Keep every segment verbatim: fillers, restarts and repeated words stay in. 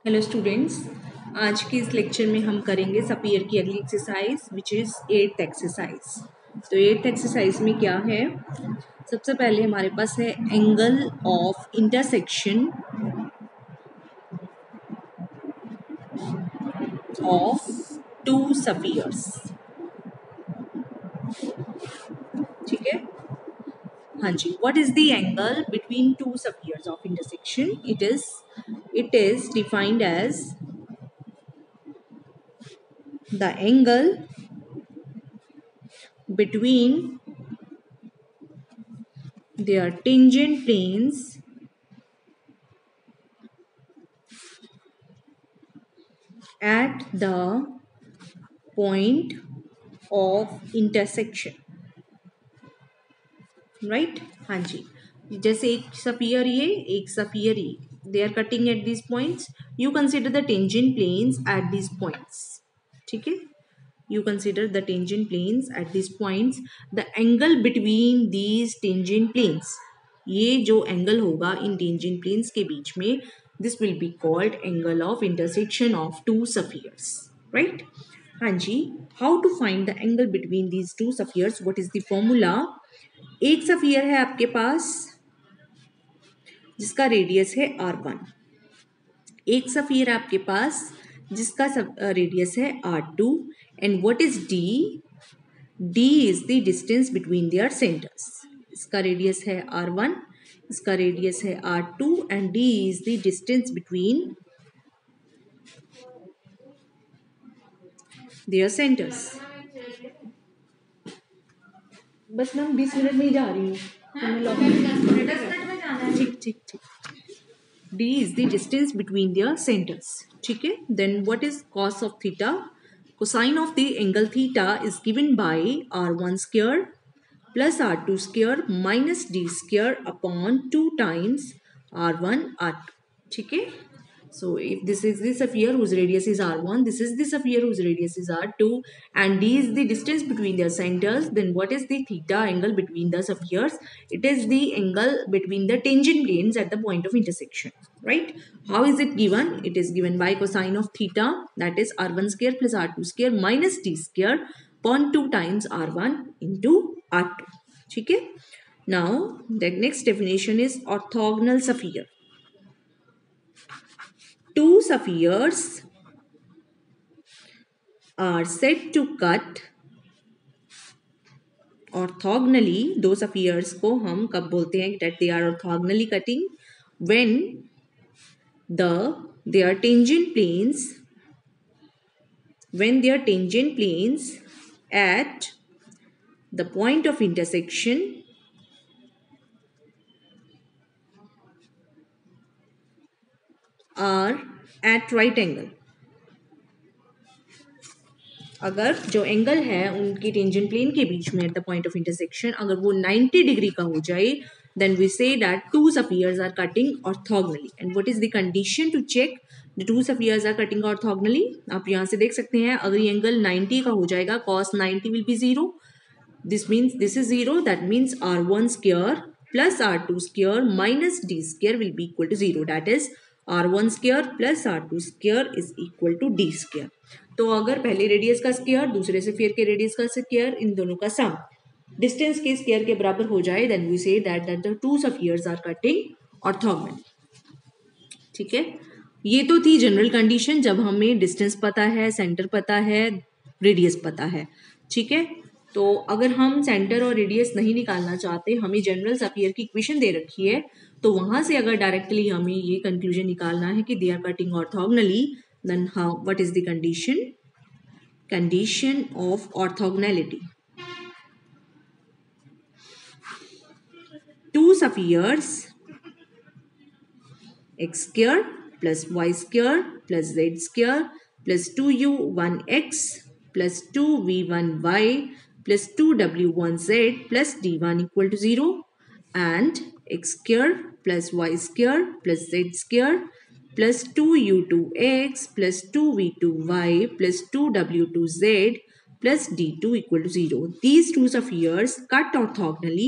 Hello students, आज के इस लेक्चर में हम करेंगे सफियर की अगली exercise which is eighth exercise. तो एट्थ एक्सरसाइज में क्या है, सबसे पहले हमारे पास है angle of intersection of two spheres. ठीक है, हाँ जी। What is the angle between two spheres of intersection? It is it is defined as the angle between their tangent planes at the point of intersection, right? हाँ जी, जैसे एक sphere ये एक sphere ये, they are cutting at these points. You consider the tangent planes at these points. ठीक है, you consider the tangent planes at these points. The angle between these tangent planes, ये जो एंगल होगा इन tangent planes के बीच में, this will be called angle of intersection of two spheres, right? हाँ जी। How to find the angle between these two spheres? What is the formula? एक sphere है आपके पास जिसका रेडियस है आर वन, एक सफियर है आपके पास जिसका रेडियस है are two, and what is D? D is the distance between their centres. इसका रेडियस है आर वन, इसका रेडियस है are two, and D is the distance between their centres. बस मैं बीस मिनट में ही जा रही हूँ, ठीक ठीक ठीक। D is the distance between their centers. ठीक है, then what is cos of theta? Cosine of the angle theta is given by r one square plus r two square minus d square upon two times r one r two. ठीक है, so if this is the sphere whose radius is r one, this is the sphere whose radius is r two, and d is the distance between their centers, then what is the theta angle between the spheres? It is the angle between the tangent planes at the point of intersection, right? How is it given? It is given by cosine of theta, that is r one square plus r two square minus d square upon two times r one into r two. ठीक है, now the next definition is orthogonal sphere. Two spheres are said to cut orthogonally. दो spheres को हम कब बोलते हैं that they are orthogonally cutting? When the their tangent planes when their tangent planes at the point of intersection are at right angle. अगर जो angle है उनकी टेंजेंट प्लेन के बीच में at the point of intersection अगर वो ninety degree का हो जाए, then we say that two spheres are cutting orthogonally. And what is the condition to check the two spheres are cutting orthogonally? आप यहाँ से देख सकते हैं, अगर ये एंगल नाइंटी का हो जाएगा, cos ninety will be zero. This means this is zero. That means r one square plus r two square minus d square will be equal to zero. That is r one square plus r two square is equal to d square. तो अगर पहले radius का square दूसरे sphere के radius का square, इन दोनों का some distance के स्क्वायर के बराबर हो जाए, then we say that that the two spheres are cutting orthogonally. ठीक है, ये तो थी जनरल कंडीशन जब हमें डिस्टेंस पता है, सेंटर पता है, रेडियस पता है. ठीक है, तो अगर हम सेंटर और रेडियस नहीं निकालना चाहते, हमें जनरल स्फीयर की इक्वेशन दे रखी है, तो वहां से अगर डायरेक्टली हमें ये कंक्लूजन निकालना है कि they are cutting orthogonally, then how what is the condition? Condition of orthogonality. Two spheres x square plus y square plus z square plus two u one x plus two v one y plus two w one z plus d one equal to zero, and x square plus y square plus z square plus two u two x plus two v two y plus two w two z plus d two equal to zero. These two spheres cut orthogonally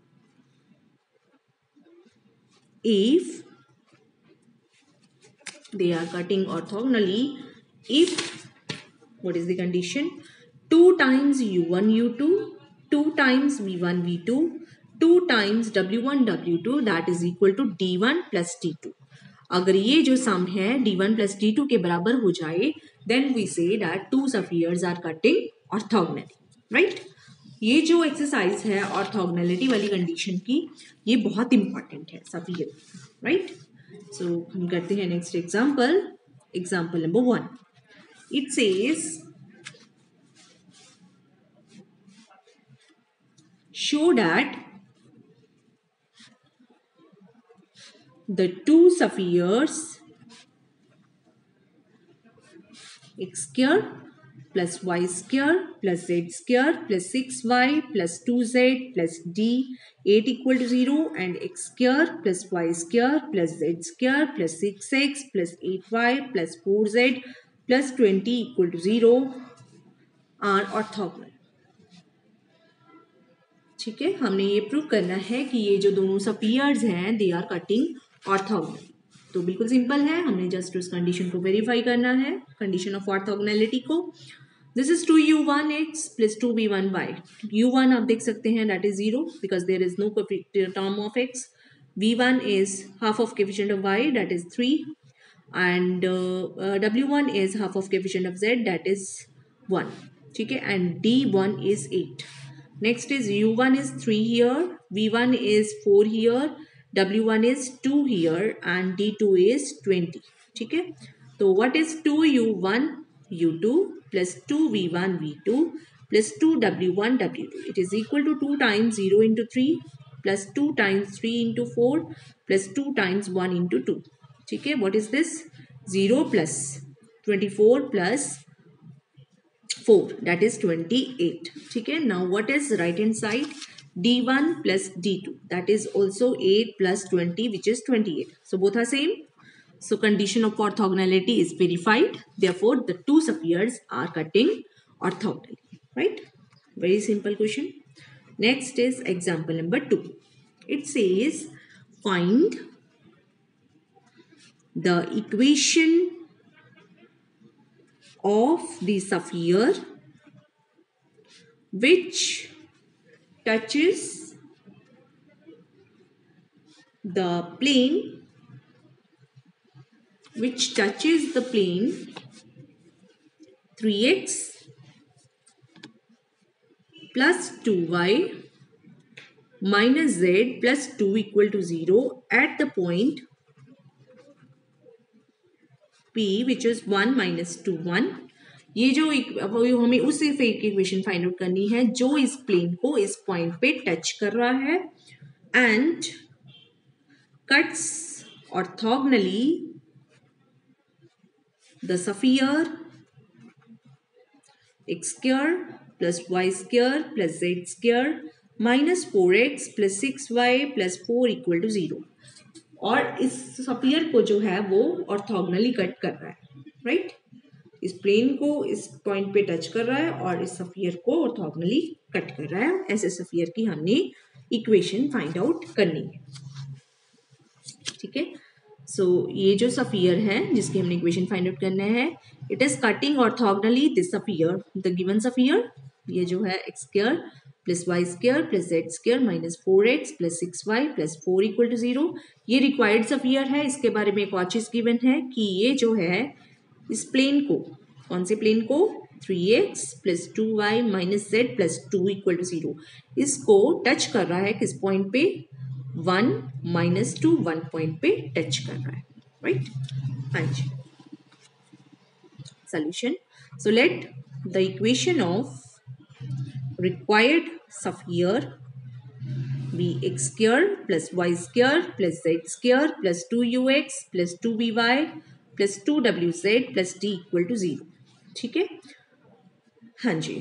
if they are cutting orthogonally if, what is the condition? two times u one u two, two times v one v two, two times w one w two that is equal to d one plus d two. अगर ये जो सम है d one plus d two के बराबर हो जाए, then we say that two spheres are cutting orthogonally, right? ये जो एक्सरसाइज है ऑर्थोगोनैलिटी वाली कंडीशन की, ये बहुत इंपॉर्टेंट है सभी, राइट? सो हम करते हैं next example, example number one. It says show that the two spheres x square plus y square plus z square plus six y plus two z plus d eight equal to zero and x square plus y square plus z square plus six x plus eight y plus four z plus twenty equal to zero are orthogonal. ठीक है, हमने ये prove करना है कि ये जो दोनों स्फीयर्स हैं दे आर कटिंग ऑर्थोगोनल. तो बिल्कुल सिंपल है, हमने जस्ट उस कंडीशन को वेरीफाई करना है, कंडीशन ऑफ ऑर्थोगोनैलिटी को. This is two u one x plus two we one y. U one आप देख सकते हैं that is zero because there is no term of x. V one is half of coefficient of y that is three and डब्ल्यू one is half of coefficient of z that is one. ठीक है, and d one is eight. Next is u one is three here, v one is four here, w one is two here and d two is twenty. ठीक है, तो what is two u one u two plus two v one v two plus two w one w two? It is equal to two times zero into three plus two times three into four plus two times one into two. ठीक है, what is this? zero plus twenty-four plus four that is twenty-eight. ठीक है, now what is right hand side? d one plus d two that is also eight plus twenty which is twenty-eight. So both are same. So condition of orthogonality is verified. Therefore the two spheres are cutting orthogonally, right? Very simple question. Next is example number two. It says find the equation of the sphere which touches the plane which touches the plane three x plus two y minus z plus two equal to zero at the point P which is one minus two one. ये जो हमें उस equation find out करनी है जो इस plane को इस पॉइंट पे टच कर रहा है and cuts orthogonally the sphere x square plus y square plus z square minus four x plus six y plus four equal to zero. और इस स्फीयर को जो है वो ऑर्थोगोनली कट कर रहा है, राइट right? इस प्लेन को इस पॉइंट पे टच कर रहा है और इस स्फीयर को ऑर्थोगोनली कट कर रहा है. ऐसे स्फीयर की हमने इक्वेशन फाइंड आउट करनी है. ठीक है, सो so, ये जो स्फीयर है जिसकी हमने इक्वेशन फाइंड आउट करना है, it is cutting orthogonally this sphere, the given sphere, ये जो है x square plus y square plus z square minus four x plus six y plus four equal to zero. ये required sphere है. इसके बारे में एक और चीज गिवन है कि ये जो है इस प्लेन को, कौन से प्लेन को, three x plus two y minus z plus two equal to zero, इसको टच कर रहा है किस पॉइंट पे, one minus two one point पे टच कर रहा है, राइट? हाँ जी. Solution. So let the equation of required sphere be x square plus y square plus z square plus two u x plus two v y plus two w z plus d equal to zero. ठीक है, हाँ जी.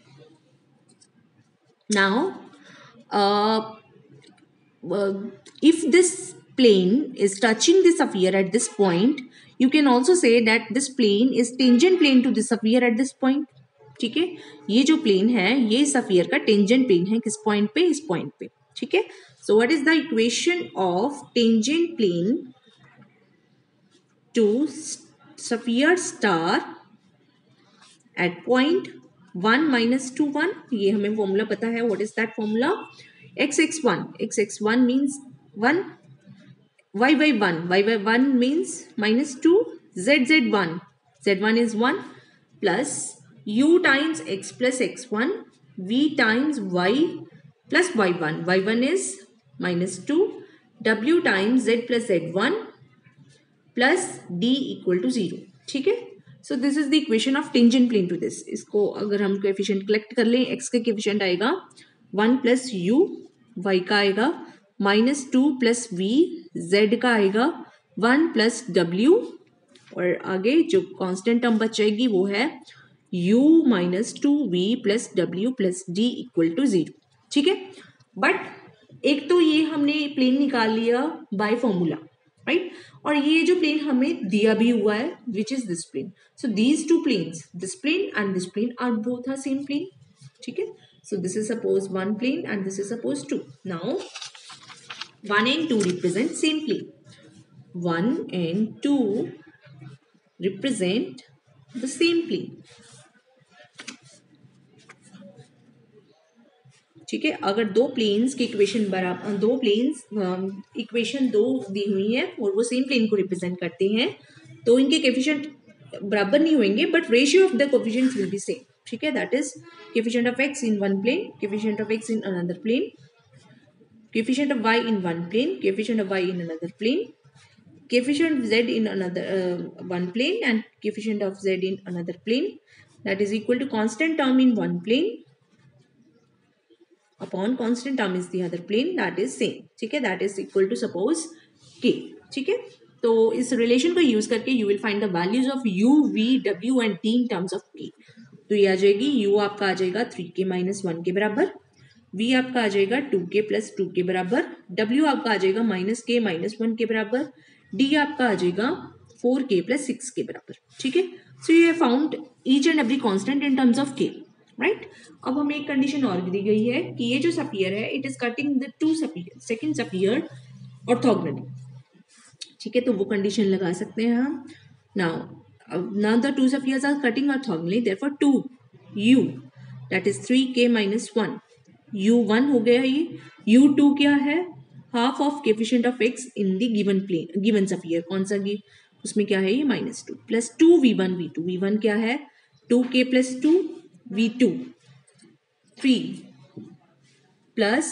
now uh, uh, if this plane is touching the sphere at this point, you can also say that this plane is tangent plane to the sphere at this point. ठीक है, ये जो plane है ये sphere का tangent plane है किस point पे, इस पॉइंट पे. ठीक है, so what is the equation of tangent plane to sphere star at point one minus two one. ये हमें फॉर्मूला पता है. What is that formula? x x one. x x one means one. y y one. y y one means minus two. z z one. z one is one plus u times x plus x one. v times y plus y one. y one is minus two. w times z plus z one plus d equal to zero. ठीक है. So this is the equation of tangent plane to this. इसको अगर हम coefficient collect कर लें, x का coefficient आएगा one plus you, y का आएगा minus two plus v, z का आएगा वन प्लस w, और आगे जो कांस्टेंट टर्म बचेगी वो है u minus two v plus डब्ल्यू plus d equal to zero. ठीक है. बट एक तो ये हमने प्लेन निकाल लिया बाय फॉर्मूला, राइट, और ये जो प्लेन हमें दिया भी हुआ है which is this plane. So these two planes, this plane and this plane are both are same plane. ठीक है. So this is suppose one plane and this is suppose two. Now one and two represent same plane. One and two represent the same plane. ठीक है. अगर दो planes की equation बराबर, दो planes equation दो दी हुई है और वो सेम प्लेन को रिप्रेजेंट करते हैं, तो इनके कोएफिशिएंट बराबर नहीं होंगे but ratio of the coefficients will be same. ठीक है. That is coefficient of x in one plane, coefficient of x in another plane, coefficient of y in one plane, coefficient of y in another plane, coefficient z in another uh, one plane and coefficient of z in another plane, that is equal to constant term in one plane upon constant term is the other plane, that is same. ठीक है. that is equal to suppose k. ठीक है. तो इस relation को use करके you will find the values of u, v, w and t in terms of k. तो ये आ जाएगी u आपका आ जाएगा थ्री के माइनस वन के बराबर, v आपका आ जाएगा टू के प्लस टू के बराबर, w आपका आ जाएगा माइनस के माइनस वन के बराबर, d आपका आ जाएगा फोर के प्लस सिक्स के बराबर. ठीक है. So you have found each and every constant in terms of k, right. अब हमें एक कंडीशन और दी गई है कि ये जो सफियर है it is cutting the two sphere, second sphere orthogonally. ठीक है. तो वो कंडीशन लगा सकते हैं हम. Now now the two spheres are cutting orthogonally, therefore two u that is three k minus one, u one हो गया. ये u टू क्या है, half of coefficient of x in the given plane, given sphere. कौन सा गी, उसमें क्या है ये minus two plus two we one V two. We one क्या है टू के plus two, V two three plus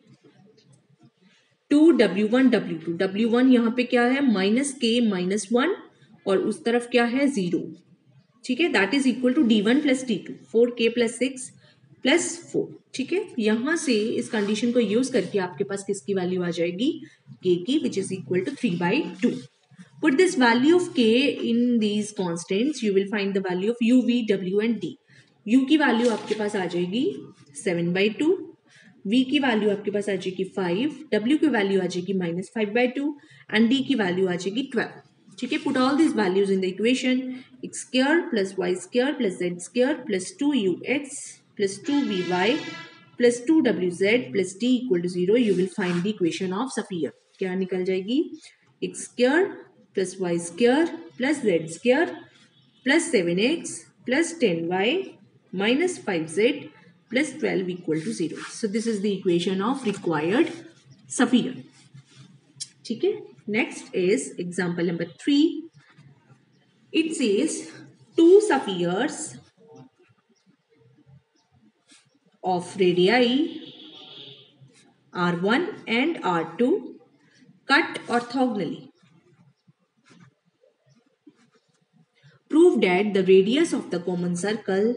two W one W two. W one यहाँ पे क्या है माइनस के माइनस वन और उस तरफ क्या है जीरो. ठीक है. That is equal to d one plus d two, four k plus six plus four. ठीक है. यहां से इस कंडीशन को यूज करके आपके पास किसकी वैल्यू आ जाएगी k की, which is equal to three by two. Put this value of k in these constants, you will find the value of u, v, w and d. u की वैल्यू आपके पास आ जाएगी सेवन बाई टू, v की वैल्यू आपके पास आ जाएगी फाइव, w की वैल्यू आ जाएगी minus five by two and d की वैल्यू आ जाएगी ट्वेल्व. ठीक है. Put all this values in the equation. x square plus y square plus z square plus two u x plus two v y plus two w z plus d equal to zero, you will find the equation of sphere. क्या निकल जाएगी, x square plus y square plus z square plus seven x plus ten y minus five z plus twelve equal to zero. So this is the equation of required sphere. ठीक है. Next is example number three. It says two spheres of radii R one and R two cut orthogonally. Prove that the radius of the common circle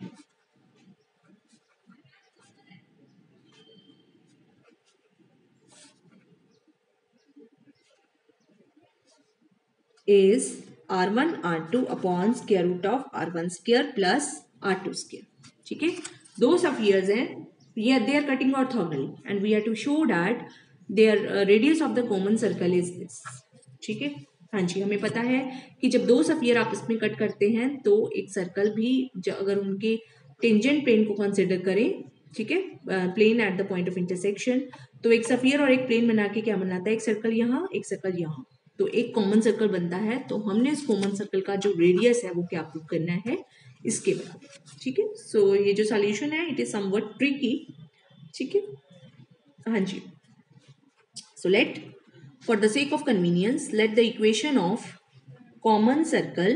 is R one R two upon square root of R one square plus R two square. ठीक है. दो spheres हैं, we are they are cutting orthogonally and we have to show that their uh, radius of the common circle is this. ठीक है. हाँ जी, हमें पता है कि जब दो sphere आपस में कट करते हैं तो एक सर्कल भी अगर उनके टेंजेंट प्लेन को कंसिडर करें, ठीक है, plane at the point of intersection, तो एक sphere और एक प्लेन बना के क्या बनाता है, एक सर्कल यहाँ एक सर्कल यहाँ, तो एक कॉमन सर्कल बनता है, तो हमने इस कॉमन सर्कल का जो रेडियस है वो क्या प्रूव करना है, इसके बराबर। ठीक है, सो ये जो सॉल्यूशन है इट इज समवट ट्रिकी। ठीक है, हाँ जी। So let for the sake of convenience let the equation of common circle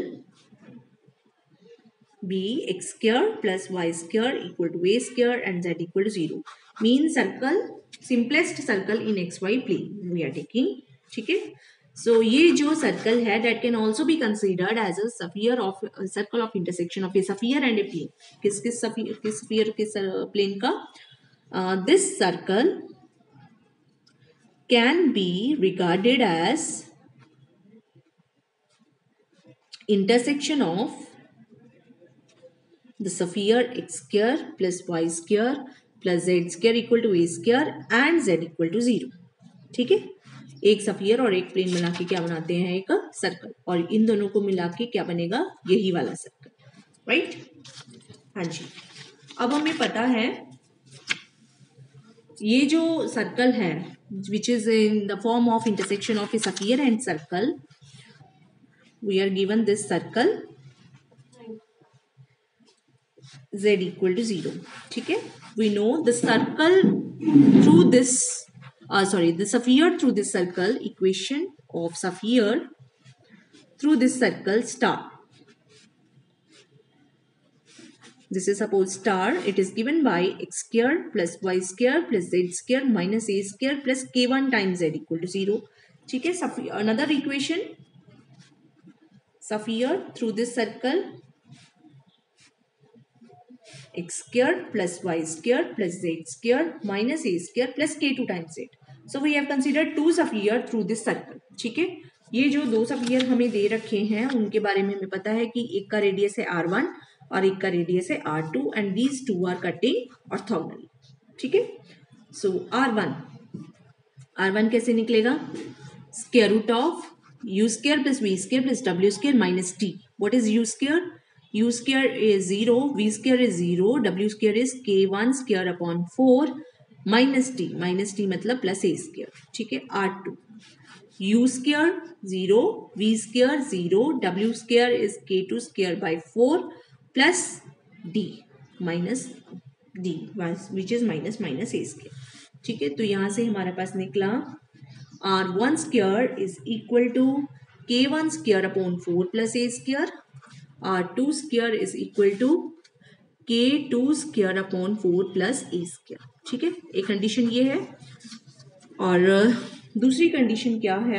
be x square plus y square equal to a square and z equal to zero. Mean circle, simplest circle in xy plane we are taking. ठीक है, so ये जो circle है that can also be considered as a sphere of a circle of intersection of a sphere and a plane. किस किस sphere किस sphere किस plane का? uh, this circle can be regarded as intersection of the sphere x square plus y square plus z square equal to a square and z equal to zero. ठीक है, एक sphere और एक plane मिला के क्या बनाते हैं, एक सर्कल, और इन दोनों को मिला के क्या बनेगा, यही वाला सर्कल, राइट। हाँ जी, अब हमें पता है ये जो सर्कल है which is in the form of intersection of a sphere and circle, we are given this circle z equal to zero. ठीक है, we know the circle through this uh, sorry the sphere through this circle, equation of sphere through this circle star, this is suppose star, it is given by x square plus y square plus z square minus a square plus k one times z equal to zero. ठीक है, another equation, sphere through this circle x square plus y square plus z square minus a square plus k two times z. So we have considered two sphere through this circle. ठीक है, ये जो दो sphere हमें दे रखे हैं उनके बारे में हमें पता है कि एक का रेडियस है आर वन और एक का रेडियस है are two and these two are cutting orthogonally. ठीक है, so r one r one कैसे निकलेगा, square root of u square plus v square plus w square minus t. What is u square? U square is zero, v square is zero, w square is k one square upon four minus t, minus t मतलब plus a square. ठीक है, are two u square zero, v square zero, w square is k two square by four plus d minus d which is minus minus a square. ठीक है, तो यहाँ से हमारे पास निकला r one square is equal to k one square upon four plus a square, r two square is equal to k two square upon four plus a square. ठीक है, एक कंडीशन ये है, और दूसरी कंडीशन क्या है,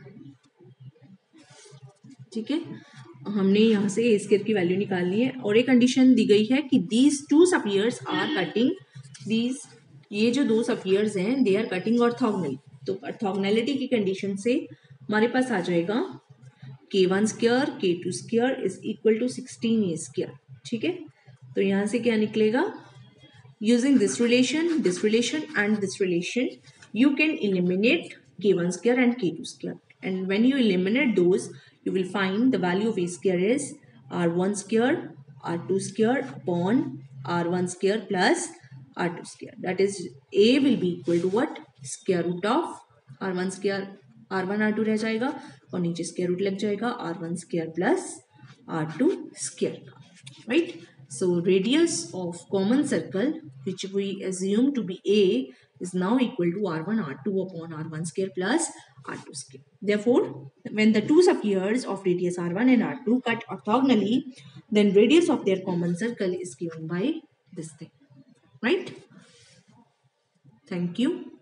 ठीक है, हमने यहाँ से a square की वैल्यू निकालनी है, और एक कंडीशन दी गई है कि these two spheres are cutting these, ये जो दो spheres हैं they are cutting orthogonally. तो ऑर्थोगोनैलिटी की कंडीशन से हमारे पास आ जाएगा k one square k two square is equal to sixteen a square. ठीक है, तो यहाँ से क्या निकलेगा, using this relation, this relation and this relation you can eliminate k one square and k two square, and when you eliminate those you will find the value of a square is r one square r two square upon r one square plus r two square, that is a will be equal to what, square root of r one square, r one r two रह जाएगा और नीचे square root लग जाएगा r one square plus r two square का, right. So radius of common circle which we assume to be a is now equal to r one r two upon r one square plus r two square. Therefore, when the two spheres of radius r one and r two cut orthogonally, then radius of their common circle is given by this thing, right? Thank you.